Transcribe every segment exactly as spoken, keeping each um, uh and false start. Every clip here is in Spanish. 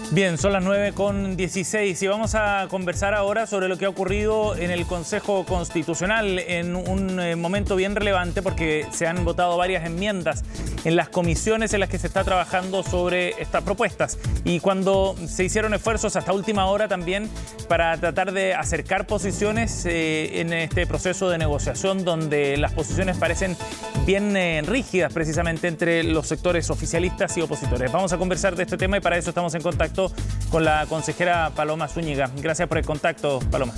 Bien, son las nueve con dieciséis y vamos a conversar ahora sobre lo que ha ocurrido en el Consejo Constitucional en un eh, momento bien relevante porque se han votado varias enmiendas en las comisiones en las que se está trabajando sobre estas propuestas y cuando se hicieron esfuerzos hasta última hora también para tratar de acercar posiciones eh, en este proceso de negociación donde las posiciones parecen bien eh, rígidas precisamente entre los sectores oficialistas y opositores. Vamos a conversar de este tema y para eso estamos en contacto con la consejera Paloma Zúñiga. Gracias por el contacto, Paloma.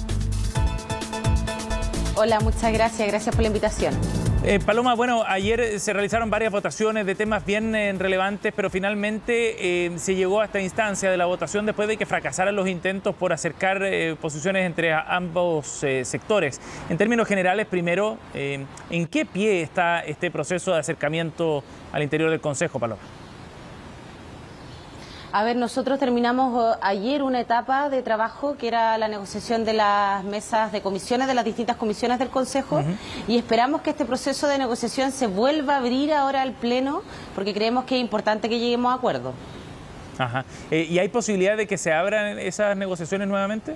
Hola, muchas gracias. Gracias por la invitación. Eh, Paloma, bueno, ayer se realizaron varias votaciones de temas bien eh, relevantes, pero finalmente eh, se llegó a esta instancia de la votación después de que fracasaran los intentos por acercar eh, posiciones entre ambos eh, sectores. En términos generales, primero, eh, ¿en qué pie está este proceso de acercamiento al interior del Consejo, Paloma? A ver, nosotros terminamos ayer una etapa de trabajo que era la negociación de las mesas de comisiones, de las distintas comisiones del Consejo, uh-huh. y esperamos que este proceso de negociación se vuelva a abrir ahora al Pleno, porque creemos que es importante que lleguemos a acuerdo. Ajá. Eh, ¿Y hay posibilidad de que se abran esas negociaciones nuevamente?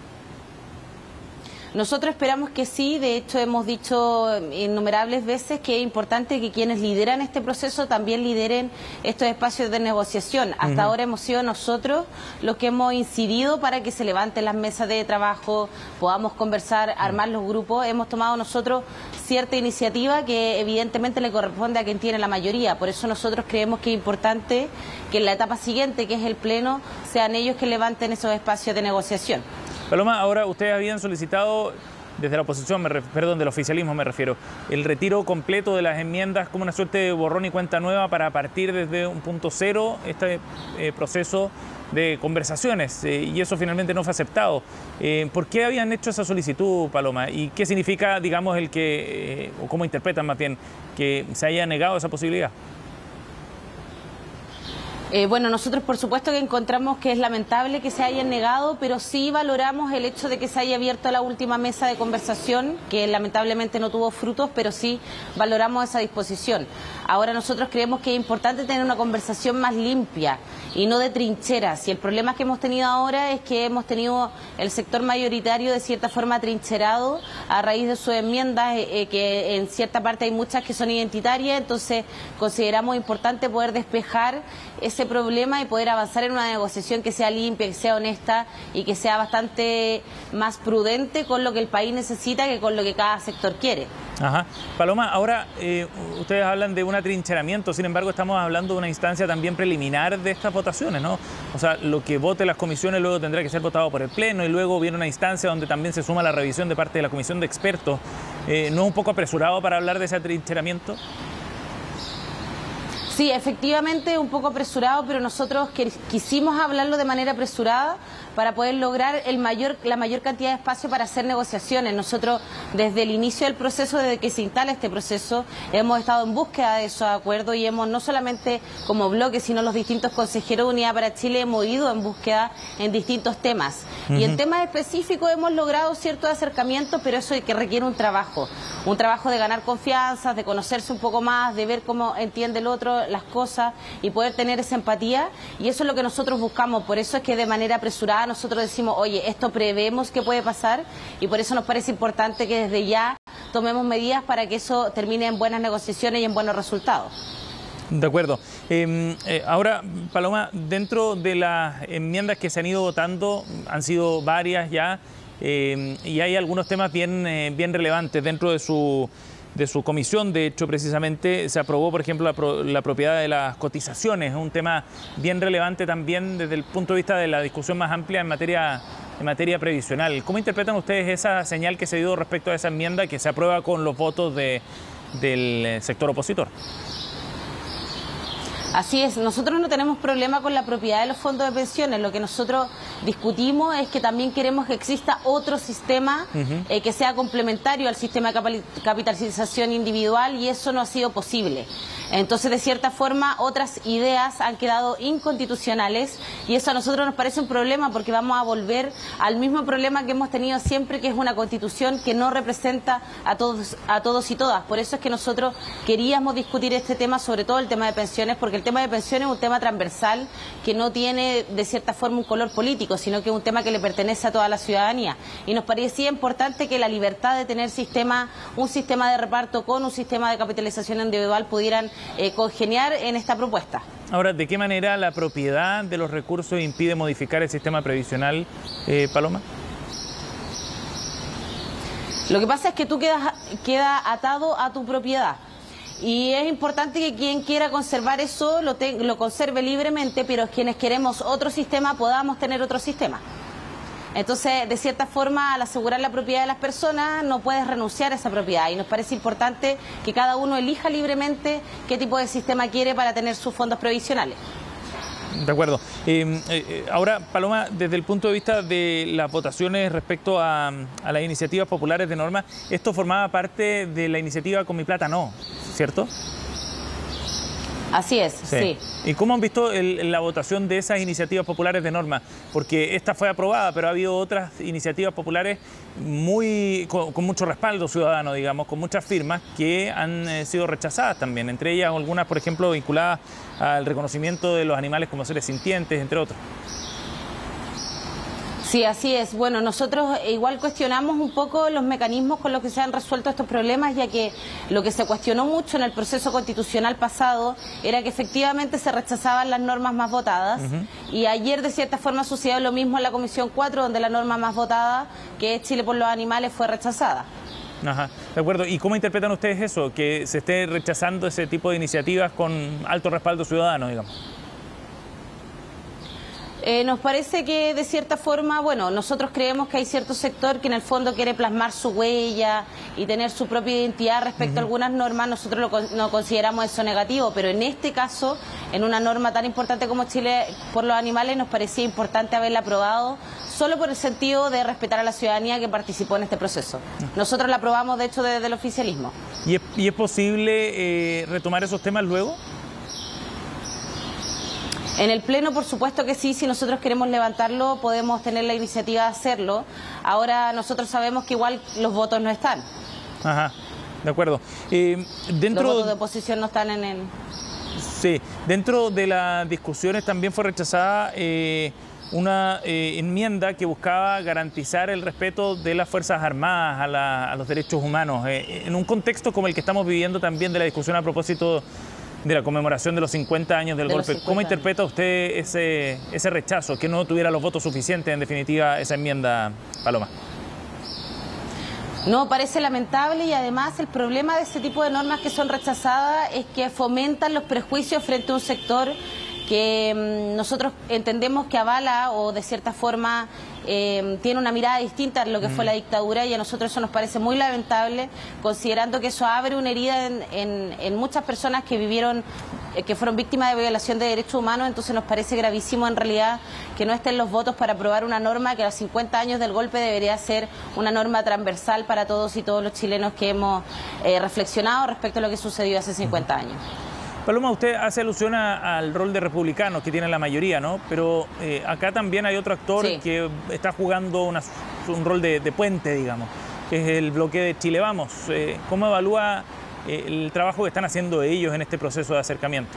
Nosotros esperamos que sí, de hecho hemos dicho innumerables veces que es importante que quienes lideran este proceso también lideren estos espacios de negociación. Hasta uh-huh. ahora hemos sido nosotros los que hemos incidido para que se levanten las mesas de trabajo, podamos conversar, armar los grupos. Hemos tomado nosotros cierta iniciativa que evidentemente le corresponde a quien tiene la mayoría. Por eso nosotros creemos que es importante que en la etapa siguiente, que es el Pleno, sean ellos que levanten esos espacios de negociación. Paloma, ahora ustedes habían solicitado, desde la oposición, me ref, perdón, del oficialismo me refiero, el retiro completo de las enmiendas como una suerte de borrón y cuenta nueva para partir desde un punto cero este eh, proceso de conversaciones eh, y eso finalmente no fue aceptado. Eh, ¿Por qué habían hecho esa solicitud, Paloma? ¿Y qué significa, digamos, el que, eh, o cómo interpretan más bien, que se haya negado esa posibilidad? Eh, bueno, nosotros por supuesto que encontramos que es lamentable que se hayan negado, pero sí valoramos el hecho de que se haya abierto la última mesa de conversación, que lamentablemente no tuvo frutos, pero sí valoramos esa disposición. Ahora nosotros creemos que es importante tener una conversación más limpia y no de trincheras. Y el problema que hemos tenido ahora es que hemos tenido el sector mayoritario de cierta forma trincherado a raíz de sus enmiendas, eh, que en cierta parte hay muchas que son identitarias, entonces consideramos importante poder despejar ese problema y poder avanzar en una negociación que sea limpia, que sea honesta y que sea bastante más prudente con lo que el país necesita que con lo que cada sector quiere. Ajá. Paloma, ahora eh, ustedes hablan de un atrincheramiento, sin embargo estamos hablando de una instancia también preliminar de estas votaciones, ¿no? O sea, lo que vote las comisiones luego tendrá que ser votado por el Pleno y luego viene una instancia donde también se suma la revisión de parte de la Comisión de Expertos. Eh, ¿No es un poco apresurado para hablar de ese atrincheramiento? Sí, efectivamente un poco apresurado, pero nosotros que, quisimos hablarlo de manera apresurada para poder lograr el mayor, la mayor cantidad de espacio para hacer negociaciones. Nosotros desde el inicio del proceso, desde que se instala este proceso, hemos estado en búsqueda de esos acuerdos y hemos no solamente como bloque, sino los distintos consejeros de Unidad para Chile hemos ido en búsqueda en distintos temas. Uh-huh. Y en temas específicos hemos logrado ciertos acercamientos, pero eso es que requiere un trabajo, un trabajo de ganar confianza, de conocerse un poco más, de ver cómo entiende el otro las cosas y poder tener esa empatía, y eso es lo que nosotros buscamos. Por eso es que de manera apresurada nosotros decimos, oye, esto prevemos que puede pasar y por eso nos parece importante que desde ya tomemos medidas para que eso termine en buenas negociaciones y en buenos resultados. De acuerdo. Eh, eh, ahora, Paloma, dentro de las enmiendas que se han ido votando, han sido varias ya, eh, y hay algunos temas bien, eh, bien relevantes dentro de su... de su comisión. De hecho, precisamente se aprobó, por ejemplo, la, pro, la propiedad de las cotizaciones, un tema bien relevante también desde el punto de vista de la discusión más amplia en materia, en materia previsional. ¿Cómo interpretan ustedes esa señal que se dio respecto a esa enmienda que se aprueba con los votos de, del sector opositor? Así es, nosotros no tenemos problema con la propiedad de los fondos de pensiones. Lo que nosotros discutimos es que también queremos que exista otro sistema uh-huh. eh, que sea complementario al sistema de capitalización individual, y eso no ha sido posible. Entonces, de cierta forma, otras ideas han quedado inconstitucionales, y eso a nosotros nos parece un problema, porque vamos a volver al mismo problema que hemos tenido siempre, que es una constitución que no representa a todos, a todos y todas. Por eso es que nosotros queríamos discutir este tema, sobre todo el tema de pensiones, porque el tema de pensiones es un tema transversal que no tiene, de cierta forma, un color político, sino que es un tema que le pertenece a toda la ciudadanía. Y nos parecía importante que la libertad de tener sistema, un sistema de reparto con un sistema de capitalización individual pudieran Eh, congeniar en esta propuesta. Ahora, ¿de qué manera la propiedad de los recursos impide modificar el sistema previsional, eh, Paloma? Lo que pasa es que tú quedas queda atado a tu propiedad. Y es importante que quien quiera conservar eso lo, te, lo conserve libremente, pero quienes queremos otro sistema podamos tener otro sistema. Entonces, de cierta forma, al asegurar la propiedad de las personas, no puedes renunciar a esa propiedad. Y nos parece importante que cada uno elija libremente qué tipo de sistema quiere para tener sus fondos previsionales. De acuerdo. Eh, eh, ahora, Paloma, desde el punto de vista de las votaciones respecto a, a las iniciativas populares de norma, esto formaba parte de la iniciativa Con mi plata no, ¿cierto? Así es, sí. sí. ¿Y cómo han visto el, la votación de esas iniciativas populares de norma? Porque esta fue aprobada, pero ha habido otras iniciativas populares muy con, con mucho respaldo ciudadano, digamos, con muchas firmas que han eh, sido rechazadas también. Entre ellas algunas, por ejemplo, vinculadas al reconocimiento de los animales como seres sintientes, entre otros. Sí, así es. Bueno, nosotros igual cuestionamos un poco los mecanismos con los que se han resuelto estos problemas, ya que lo que se cuestionó mucho en el proceso constitucional pasado era que efectivamente se rechazaban las normas más votadas, uh-huh. y ayer de cierta forma sucedió lo mismo en la Comisión cuatro, donde la norma más votada, que es Chile por los Animales, fue rechazada. Ajá, de acuerdo. ¿Y cómo interpretan ustedes eso, que se esté rechazando ese tipo de iniciativas con alto respaldo ciudadano, digamos? Eh, nos parece que de cierta forma, bueno, nosotros creemos que hay cierto sector que en el fondo quiere plasmar su huella y tener su propia identidad respecto uh-huh. a algunas normas. Nosotros lo, no consideramos eso negativo, pero en este caso, en una norma tan importante como Chile por los Animales, nos parecía importante haberla aprobado solo por el sentido de respetar a la ciudadanía que participó en este proceso. Nosotros la aprobamos, de hecho, desde el oficialismo. ¿Y es, y es posible eh, retomar esos temas luego? En el Pleno, por supuesto que sí. Si nosotros queremos levantarlo, podemos tener la iniciativa de hacerlo. Ahora nosotros sabemos que igual los votos no están. Ajá, de acuerdo. Eh, dentro... Los votos de oposición no están en el... Sí, dentro de las discusiones también fue rechazada eh, una eh, enmienda que buscaba garantizar el respeto de las Fuerzas Armadas a, la, a los derechos humanos. Eh, en un contexto como el que estamos viviendo también de la discusión a propósito de la conmemoración de los cincuenta años del golpe. ¿Cómo interpreta usted ese, ese rechazo, que no tuviera los votos suficientes, en definitiva, esa enmienda, Paloma? No, parece lamentable, y además el problema de este tipo de normas que son rechazadas es que fomentan los prejuicios frente a un sector que mmm, nosotros entendemos que avala o de cierta forma eh, tiene una mirada distinta a lo que mm. fue la dictadura, y a nosotros eso nos parece muy lamentable, considerando que eso abre una herida en, en, en muchas personas que vivieron, eh, que fueron víctimas de violación de derechos humanos. Entonces nos parece gravísimo en realidad que no estén los votos para aprobar una norma que a los cincuenta años del golpe debería ser una norma transversal para todos y todos los chilenos que hemos eh, reflexionado respecto a lo que sucedió hace cincuenta años. Paloma, usted hace alusión a, al rol de republicanos que tiene la mayoría, ¿no? Pero eh, acá también hay otro actor sí. que está jugando una, un rol de, de puente, digamos, que es el bloque de Chile Vamos. Eh, ¿Cómo evalúa eh, el trabajo que están haciendo ellos en este proceso de acercamiento?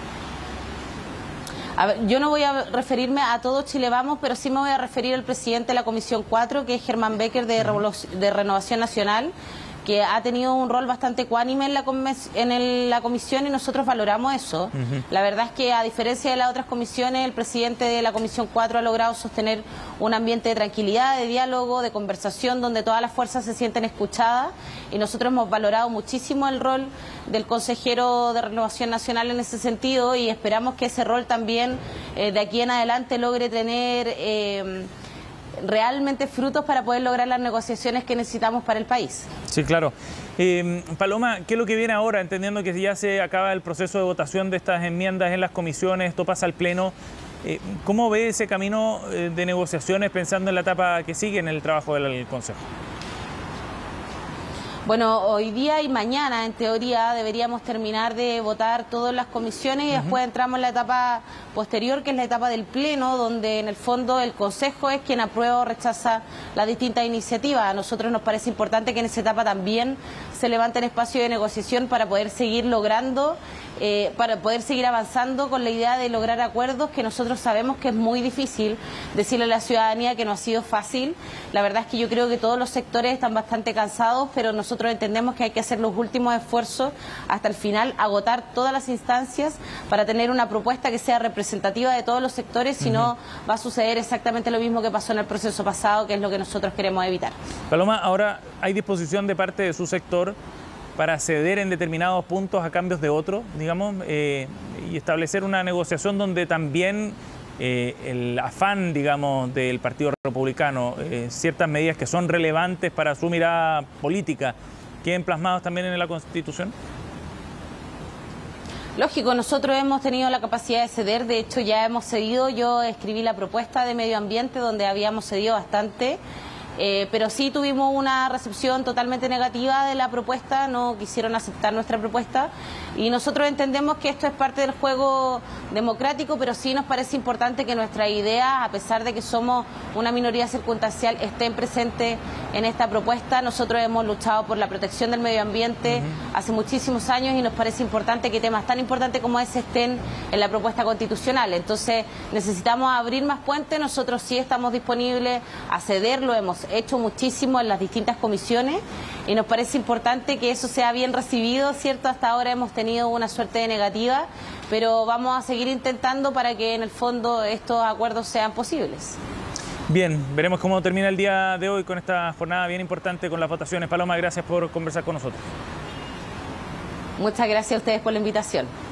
A ver, yo no voy a referirme a todo Chile Vamos, pero sí me voy a referir al presidente de la Comisión cuatro, que es Germán Becker, de, de Renovación Nacional, que ha tenido un rol bastante ecuánime en la, en el, la comisión, y nosotros valoramos eso. Uh-huh. La verdad es que, a diferencia de las otras comisiones, el presidente de la Comisión cuatro ha logrado sostener un ambiente de tranquilidad, de diálogo, de conversación, donde todas las fuerzas se sienten escuchadas, y nosotros hemos valorado muchísimo el rol del consejero de Renovación Nacional en ese sentido, y esperamos que ese rol también eh, de aquí en adelante logre tener Eh, realmente frutos para poder lograr las negociaciones que necesitamos para el país. Sí, claro. Eh, Paloma, ¿qué es lo que viene ahora? Entendiendo que ya se acaba el proceso de votación de estas enmiendas en las comisiones, esto pasa al Pleno. Eh, ¿Cómo ve ese camino eh, de negociaciones pensando en la etapa que sigue en el trabajo del Consejo? Bueno, hoy día y mañana, en teoría, deberíamos terminar de votar todas las comisiones y uh-huh. después entramos en la etapa posterior, que es la etapa del Pleno, donde en el fondo el Consejo es quien aprueba o rechaza las distintas iniciativas. A nosotros nos parece importante que en esa etapa también se levanten espacios de negociación para poder seguir logrando, eh, para poder seguir avanzando con la idea de lograr acuerdos, que nosotros sabemos que es muy difícil decirle a la ciudadanía que no ha sido fácil. La verdad es que yo creo que todos los sectores están bastante cansados, pero nosotros Nosotros entendemos que hay que hacer los últimos esfuerzos hasta el final, agotar todas las instancias para tener una propuesta que sea representativa de todos los sectores, si no uh-huh. va a suceder exactamente lo mismo que pasó en el proceso pasado, que es lo que nosotros queremos evitar. Paloma, ahora hay disposición de parte de su sector para ceder en determinados puntos a cambios de otros, digamos, eh, y establecer una negociación donde también Eh, el afán, digamos, del Partido Republicano, eh, ciertas medidas que son relevantes para su mirada política, queden plasmados también en la Constitución? Lógico, nosotros hemos tenido la capacidad de ceder, de hecho ya hemos cedido, yo escribí la propuesta de medio ambiente donde habíamos cedido bastante, eh, pero sí tuvimos una recepción totalmente negativa de la propuesta, no quisieron aceptar nuestra propuesta y nosotros entendemos que esto es parte del juego democrático, pero sí nos parece importante que nuestras ideas, a pesar de que somos una minoría circunstancial, estén presentes en esta propuesta. Nosotros hemos luchado por la protección del medio ambiente uh-huh. hace muchísimos años y nos parece importante que temas tan importantes como ese estén en la propuesta constitucional. Entonces necesitamos abrir más puentes, nosotros sí estamos disponibles a ceder, lo hemos hecho muchísimo en las distintas comisiones y nos parece importante que eso sea bien recibido, ¿cierto? Hasta ahora hemos tenido una suerte de negativa, pero vamos a seguir intentando para que en el fondo estos acuerdos sean posibles. Bien, veremos cómo termina el día de hoy con esta jornada bien importante con las votaciones. Paloma, gracias por conversar con nosotros. Muchas gracias a ustedes por la invitación.